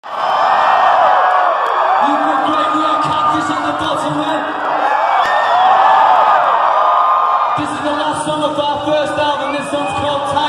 You've been great. We are Cactus at the bottom there. This is the last song of our first album. This song's called